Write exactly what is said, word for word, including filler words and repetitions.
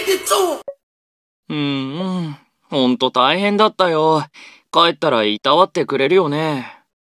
うーん、ほんと大変だったよ。帰ったらいたわってくれるよね。